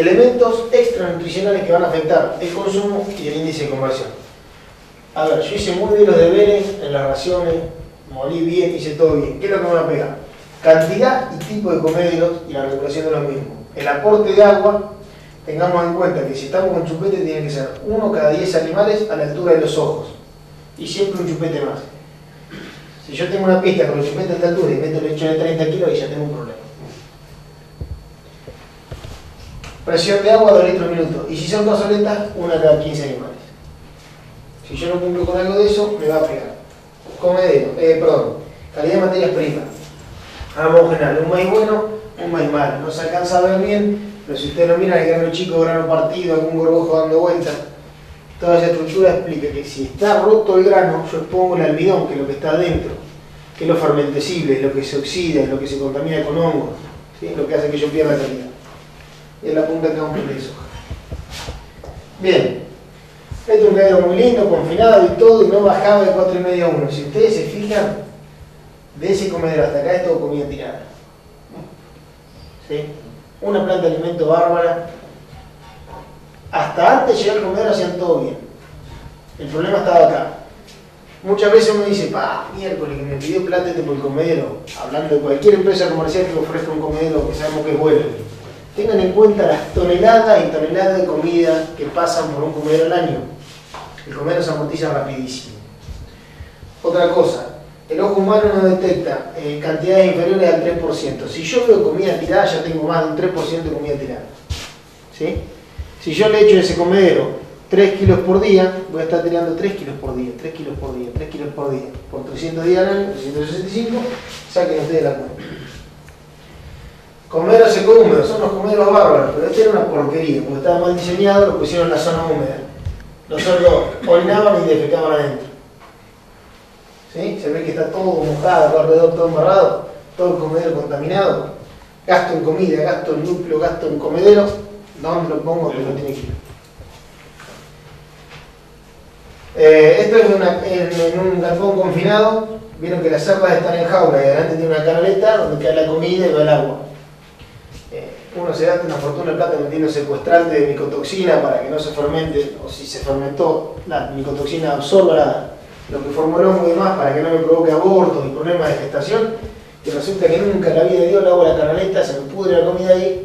Elementos extranutricionales que van a afectar el consumo y el índice de conversión. A ver, yo hice muy bien los deberes en las raciones, molí bien, hice todo bien. ¿Qué es lo que me va a pegar? Cantidad y tipo de comederos y la regulación de los mismos. El aporte de agua, tengamos en cuenta que si estamos con chupete tiene que ser 1 cada 10 animales a la altura de los ojos. Y siempre un chupete más. Si yo tengo una pista con el chupete a esta altura y meto leche de 30 kilos, ahí ya tengo un problema. Presión de agua 2 litros al minuto. Y si son cazoletas, 1 cada 15 animales. Si yo no cumplo con algo de eso, me va a pegar. Comedero, calidad de materias primas. Vamos a generar un maíz bueno, un maíz malo. No se alcanza a ver bien, pero si usted lo mira, el grano chico, grano partido, algún gorgojo dando vueltas, toda esa estructura explica que si está roto el grano, yo expongo el almidón, que es lo que está adentro, que es lo fermentecible, es lo que se oxida, es lo que se contamina con hongos, ¿sí? Es lo que hace que yo pierda calidad. Y es la punta que vamos a poner de soja. Bien, este es un comedero muy lindo, confinado y todo, y no bajaba de 4,5 a 1. Si ustedes se fijan, de ese comedero hasta acá es todo comida tirada. ¿Sí? Una planta de alimento bárbara. Hasta antes de llegar al comedero hacían todo bien. El problema estaba acá. Muchas veces uno dice, miércoles que me pidió plata por el comedero, hablando de cualquier empresa comercial que ofrezca un comedero que sabemos que es bueno. Tengan en cuenta las toneladas y toneladas de comida que pasan por un comedero al año. El comedero se amortiza rapidísimo. Otra cosa, el ojo humano no detecta cantidades inferiores al 3%. Si yo veo comida tirada, ya tengo más de un 3% de comida tirada. ¿Sí? Si yo le echo ese comedero 3 kilos por día, voy a estar tirando 3 kilos por día, 3 kilos por día, 3 kilos por día. Por 300 días al año, 365, saquen ustedes la cuenta. Comederos seco-húmedos, son los comederos bárbaros, pero este era una porquería, porque estaba mal diseñado, lo pusieron en la zona húmeda. Los cerdos orinaban y defecaban adentro. ¿Sí? Se ve que está todo mojado, alrededor todo embarrado, todo el comedero contaminado. Gasto en comida, gasto en núcleo, gasto en comedero. ¿Dónde lo pongo? Que no tiene que ir. Esto es en un galpón confinado. Vieron que las cerdas están en jaula y adelante tiene una canaleta donde cae la comida y va el agua. Uno se gasta una fortuna de plata metiendo secuestrante de micotoxina para que no se fermente, o si se fermentó, la micotoxina absorba lo que formó el hongo y demás para que no me provoque abortos y problemas de gestación, y resulta que nunca en la vida de Dios le hago la canaleta, se me pudre la comida ahí.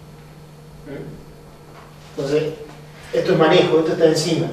Entonces, esto es manejo, esto está encima.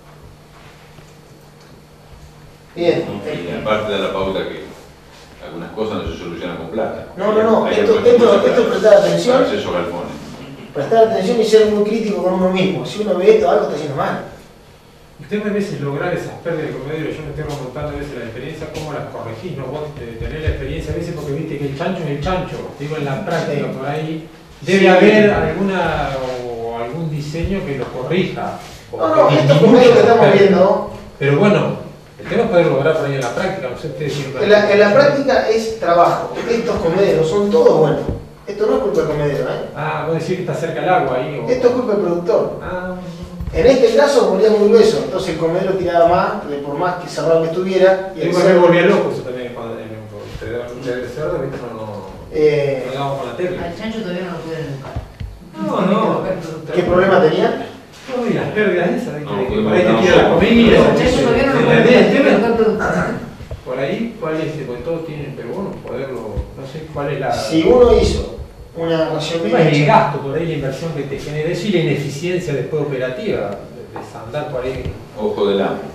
Bien. Y aparte de la pauta que algunas cosas no se solucionan con plata. No, esto es prestar atención. Acceso a galpones. Prestar atención y ser muy crítico con uno mismo. Si uno ve esto, algo está haciendo mal. Usted a veces lograr esas pérdidas de comedero, yo me estoy remontando a veces la experiencia, ¿cómo las corregís? ¿No? Vos tenés la experiencia a veces porque viste que el chancho es el chancho, digo en la práctica, por ahí debe haber algún diseño que lo corrija. No, estos comederos que estamos viendo. Pero bueno, el tema es poder lograr por ahí en la práctica, no sé ustedes siempre. En la práctica es trabajo. Estos comederos son todos buenos. Esto no es culpa del comedero, vos decís que está cerca el agua ahí. Esto es culpa del productor. En este caso volvía muy grueso, entonces el comedero tiraba más, por más que cerrado que estuviera. Y el cerdo volvía loco eso también, cuando el cerdo, viste, no damos con la tecla. Al chancho todavía no lo pueden educar. No. ¿Qué problema tenía? No, y las pérdidas esas, de que por ahí no, te tira la comida. Al chancho todavía no lo pueden educar. Por ahí, ¿cuál es? Porque todos tienen, pero bueno, poderlo, no sé cuál es la... Si uno hizo una ración bien hecha. El gasto por ahí, la inversión que te genera eso y la ineficiencia después operativa, de desandar por ahí. Ojo del hambre.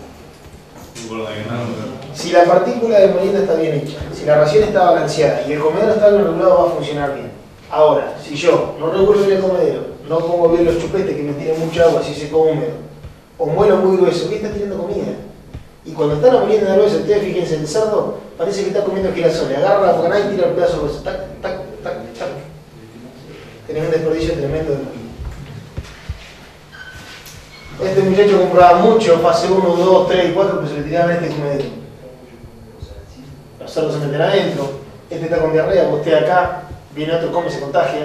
Si la partícula de molienda está bien hecha, si la ración está balanceada y el comedero está bien regulado, va a funcionar bien. Ahora, si yo no regulo bien el comedero, no pongo bien los chupetes que me tiran mucha agua si seco húmedo, o muelo muy grueso, ¿qué está tirando comida? Y cuando está la molienda gruesa, ustedes fíjense, el cerdo parece que está comiendo girasoles, agarra la bocanada y tira el pedazo grueso, tac, tac, tac, tac. Tenés un desperdicio tremendo de comida. Este muchacho compraba mucho, fase 1, 2, 3 y 4, pero se le tiraban este comedero. Los cerdos se meten adentro, este está con diarrea, postea acá, viene otro, come, se contagia.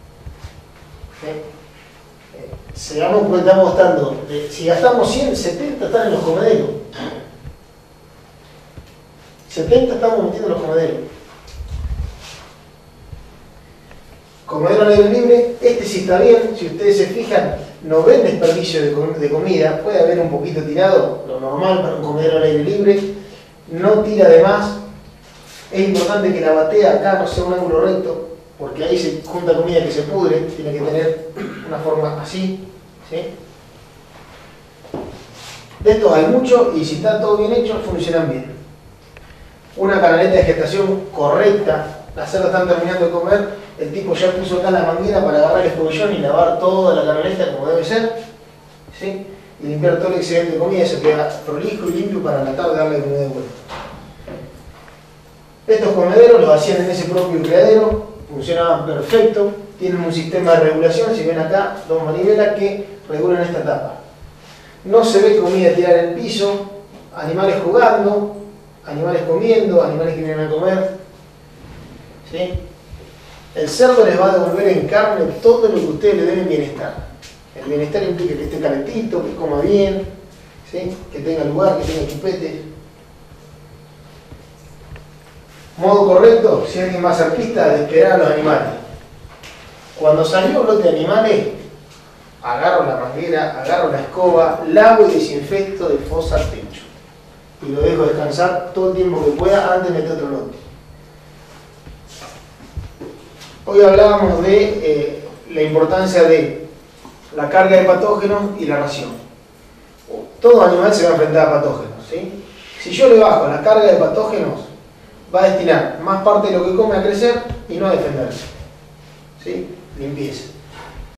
Sigamos porque estamos gastando, si gastamos 100, 70 están en los comederos. 70 estamos metiendo en los comederos. Comedero al aire libre, este sí está bien, si ustedes se fijan, no ven desperdicio de comida, puede haber un poquito tirado, lo normal para un comedero al aire libre, no tira de más. Es importante que la batea acá no sea un ángulo recto, porque ahí se junta comida que se pudre, tiene que tener una forma así, ¿sí? De estos hay mucho y si está todo bien hecho, funcionan bien. Una canaleta de gestación correcta, las cerdas están terminando de comer, el tipo ya puso acá la manguera para agarrar el escobullón y lavar toda la canaleta como debe ser, ¿sí? Y limpiar todo el excedente de comida, se queda prolijo y limpio para la tarde darle comida de vuelta. Estos comederos los hacían en ese propio criadero, funcionaban perfecto, tienen un sistema de regulación, si ven acá, dos manivelas que regulan esta tapa. No se ve comida tirada en el piso, animales jugando, animales comiendo, animales que vienen a comer, ¿sí? El cerdo les va a devolver en carne todo lo que ustedes le den en bienestar. El bienestar implica que esté calentito, que coma bien, ¿sí? Que tenga lugar, que tenga chupete. Modo correcto, si alguien va a ser pista, de esperar a los animales. Cuando salió un lote de animales, agarro la manguera, agarro la escoba, lavo y desinfecto de fosa al techo. Y lo dejo descansar todo el tiempo que pueda antes de meter otro lote. Hoy hablábamos de la importancia de la carga de patógenos y la ración. Todo animal se va a enfrentar a patógenos, ¿sí? Si yo le bajo la carga de patógenos, va a destinar más parte de lo que come a crecer y no a defenderse, ¿sí? Limpieza.